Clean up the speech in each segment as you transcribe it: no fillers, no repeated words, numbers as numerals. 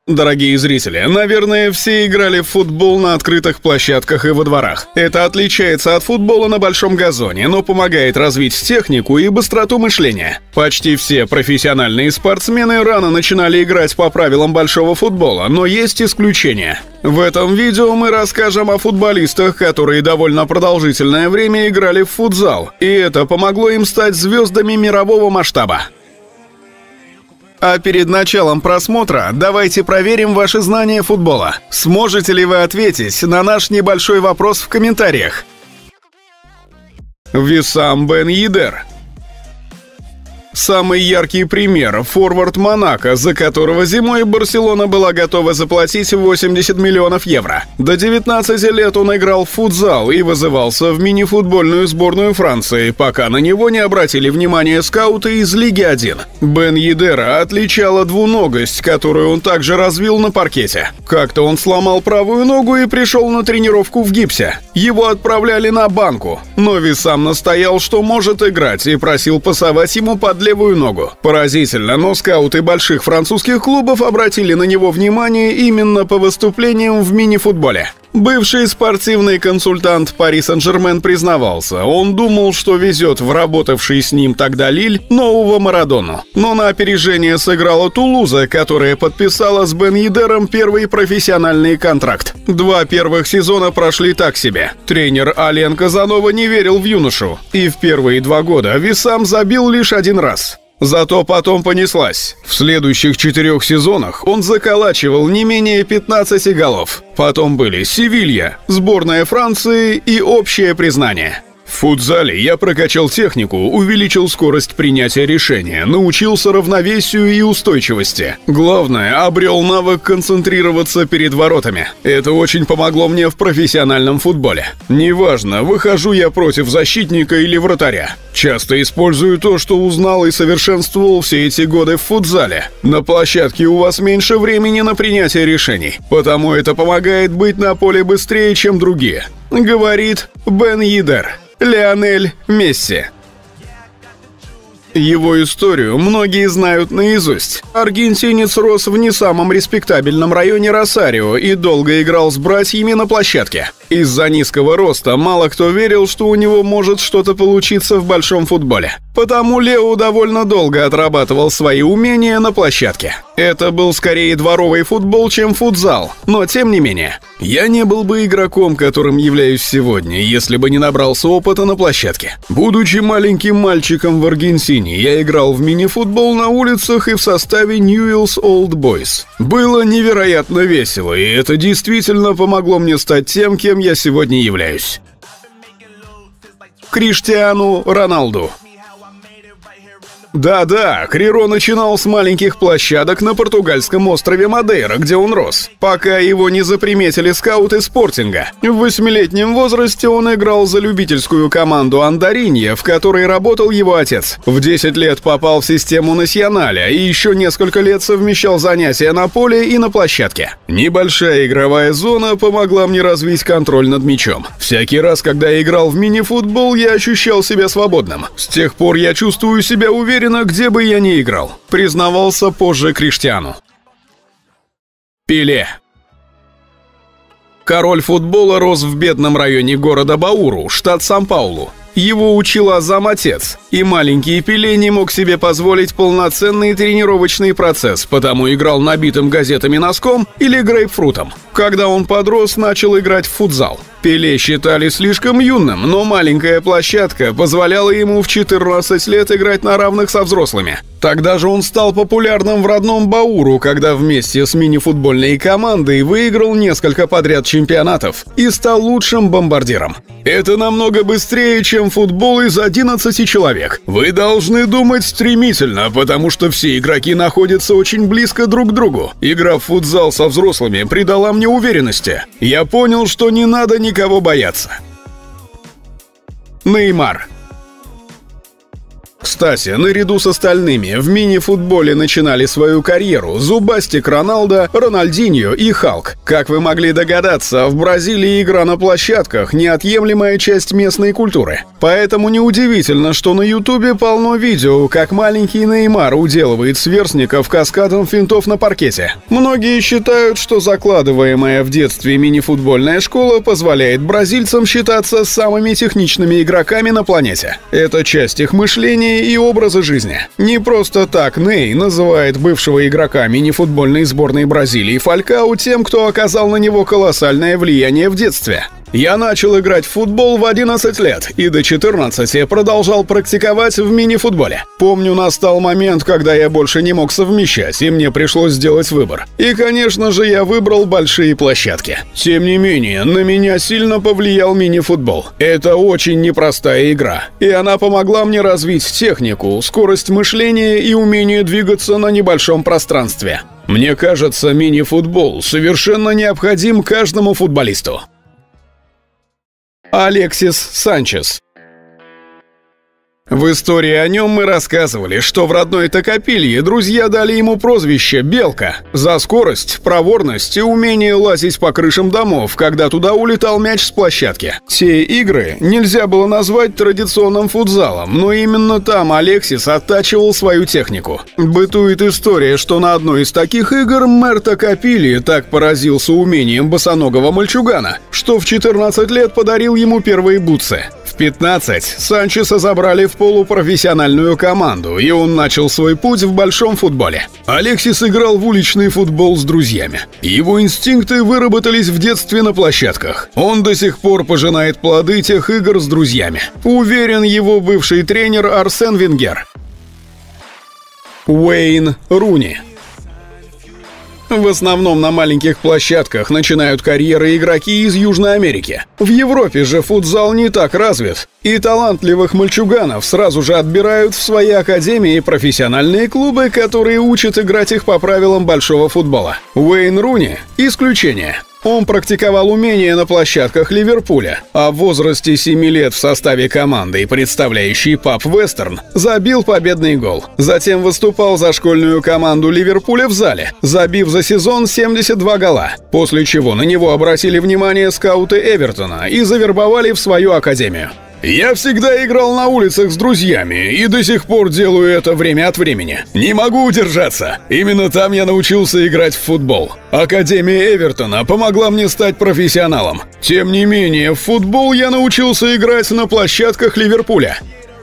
Дорогие зрители, наверное, все играли в футбол на открытых площадках и во дворах. Это отличается от футбола на большом газоне, но помогает развить технику и быстроту мышления. Почти все профессиональные спортсмены рано начинали играть по правилам большого футбола, но есть исключения. В этом видео мы расскажем о футболистах, которые довольно продолжительное время играли в футзал, и это помогло им стать звездами мирового масштаба. А перед началом просмотра давайте проверим ваши знания футбола. Сможете ли вы ответить на наш небольшой вопрос в комментариях? Виссам Бен Йедер. Самый яркий пример – форвард Монако, за которого зимой Барселона была готова заплатить 80 миллионов евро. До 19 лет он играл в футзал и вызывался в мини-футбольную сборную Франции, пока на него не обратили внимание скауты из Лиги 1. Бен Йедера отличала двуногость, которую он также развил на паркете. Как-то он сломал правую ногу и пришел на тренировку в гипсе. Его отправляли на банку, но Виссам настоял, что может играть, и просил пасовать ему под левую ногу. Поразительно, но скауты больших французских клубов обратили на него внимание именно по выступлениям в мини-футболе. Бывший спортивный консультант Пари Сен-Жермен признавался, он думал, что везет в работавший с ним тогда Лиль нового Марадону. Но на опережение сыграла Тулуза, которая подписала с Бен Йедером первый профессиональный контракт. 2 первых сезона прошли так себе. Тренер Ален Казанова не верил в юношу, и в первые 2 года Виссам забил лишь 1 раз. Зато потом понеслась. В следующих 4 сезонах он заколачивал не менее 15 голов. Потом были Севилья, сборная Франции и общее признание. В футзале я прокачал технику, увеличил скорость принятия решения, научился равновесию и устойчивости. Главное, обрел навык концентрироваться перед воротами. Это очень помогло мне в профессиональном футболе. Неважно, выхожу я против защитника или вратаря. Часто использую то, что узнал и совершенствовал все эти годы в футзале. На площадке у вас меньше времени на принятие решений, потому это помогает быть на поле быстрее, чем другие, говорит Бен Йедер. Лионель Месси. Его историю многие знают наизусть. Аргентинец рос в не самом респектабельном районе Росарио и долго играл с братьями на площадке. Из-за низкого роста мало кто верил, что у него может что-то получиться в большом футболе. Потому Лео довольно долго отрабатывал свои умения на площадке. Это был скорее дворовый футбол, чем футзал, но тем не менее. Я не был бы игроком, которым являюсь сегодня, если бы не набрался опыта на площадке. Будучи маленьким мальчиком в Аргентине, я играл в мини-футбол на улицах и в составе Newell's Old Boys. Было невероятно весело, и это действительно помогло мне стать тем, кем я сегодня являюсь. Криштиану Роналду. Да-да, Криро начинал с маленьких площадок на португальском острове Мадейра, где он рос, пока его не заприметили скауты Спортинга. В 8-летнем возрасте он играл за любительскую команду Андаринья, в которой работал его отец. В 10 лет попал в систему Насьоналя и еще несколько лет совмещал занятия на поле и на площадке. Небольшая игровая зона помогла мне развить контроль над мячом. Всякий раз, когда я играл в мини-футбол, я ощущал себя свободным. С тех пор я чувствую себя уверенно, где бы я ни играл, признавался позже Криштиану. Пеле. Король футбола рос в бедном районе города Бауру, штат Сан-Паулу. Его учил азам-отец, и маленький Пеле не мог себе позволить полноценный тренировочный процесс, потому играл набитым газетами носком или грейпфрутом. Когда он подрос, начал играть в футзал. Пеле считали слишком юным, но маленькая площадка позволяла ему в 14 лет играть на равных со взрослыми. Тогда же он стал популярным в родном Бауру, когда вместе с мини-футбольной командой выиграл несколько подряд чемпионатов и стал лучшим бомбардиром. Это намного быстрее, чем футбол из 11 человек. Вы должны думать стремительно, потому что все игроки находятся очень близко друг к другу. Игра в футзал со взрослыми придала мне уверенности. Я понял, что не надо никого бояться. Неймар. Кстати, наряду с остальными в мини-футболе начинали свою карьеру Зубастик Роналдо, Рональдиньо и Халк. Как вы могли догадаться, в Бразилии игра на площадках – неотъемлемая часть местной культуры. Поэтому неудивительно, что на Ютубе полно видео, как маленький Неймар уделывает сверстников каскадом финтов на паркете. Многие считают, что закладываемая в детстве мини-футбольная школа позволяет бразильцам считаться самыми техничными игроками на планете. Это часть их мышления и образа жизни. Не просто так Ней называет бывшего игрока мини-футбольной сборной Бразилии Фалькау тем, кто оказал на него колоссальное влияние в детстве. Я начал играть в футбол в 11 лет и до 14 продолжал практиковать в мини-футболе. Помню, настал момент, когда я больше не мог совмещать, и мне пришлось сделать выбор. И, конечно же, я выбрал большие площадки. Тем не менее, на меня сильно повлиял мини-футбол. Это очень непростая игра, и она помогла мне развить технику, скорость мышления и умение двигаться на небольшом пространстве. Мне кажется, мини-футбол совершенно необходим каждому футболисту. Алексис Санчес. В истории о нем мы рассказывали, что в родной Токопилье друзья дали ему прозвище «Белка» за скорость, проворность и умение лазить по крышам домов, когда туда улетал мяч с площадки. Те игры нельзя было назвать традиционным футзалом, но именно там Алексис оттачивал свою технику. Бытует история, что на одной из таких игр мэр Токопильи так поразился умением босоногого мальчугана, что в 14 лет подарил ему первые бутсы. В 15 Санчеса забрали в полупрофессиональную команду, и он начал свой путь в большом футболе. Алексис играл в уличный футбол с друзьями. Его инстинкты выработались в детстве на площадках. Он до сих пор пожинает плоды тех игр с друзьями. Уверен его бывший тренер Арсен Венгер. Уэйн Руни. В основном на маленьких площадках начинают карьеры игроки из Южной Америки. В Европе же футзал не так развит, и талантливых мальчуганов сразу же отбирают в свои академии и профессиональные клубы, которые учат играть их по правилам большого футбола. Уэйн Руни – исключение. Он практиковал умения на площадках Ливерпуля, а в возрасте 7 лет в составе команды, представляющей паб Вестерн, забил победный гол. Затем выступал за школьную команду Ливерпуля в зале, забив за сезон 72 гола, после чего на него обратили внимание скауты Эвертона и завербовали в свою академию. «Я всегда играл на улицах с друзьями и до сих пор делаю это время от времени. Не могу удержаться. Именно там я научился играть в футбол. Академия Эвертона помогла мне стать профессионалом. Тем не менее, в футбол я научился играть на площадках Ливерпуля».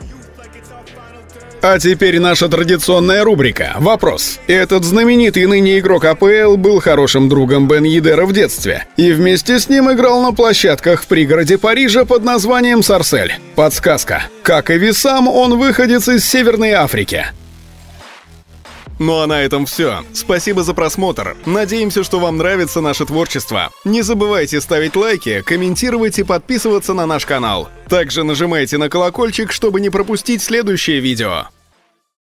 А теперь наша традиционная рубрика «Вопрос». Этот знаменитый ныне игрок АПЛ был хорошим другом Бен Йеддера в детстве и вместе с ним играл на площадках в пригороде Парижа под названием Сарсель. Подсказка. Как и Виссам, он выходец из Северной Африки. Ну а на этом все. Спасибо за просмотр. Надеемся, что вам нравится наше творчество. Не забывайте ставить лайки, комментировать и подписываться на наш канал. Также нажимайте на колокольчик, чтобы не пропустить следующее видео.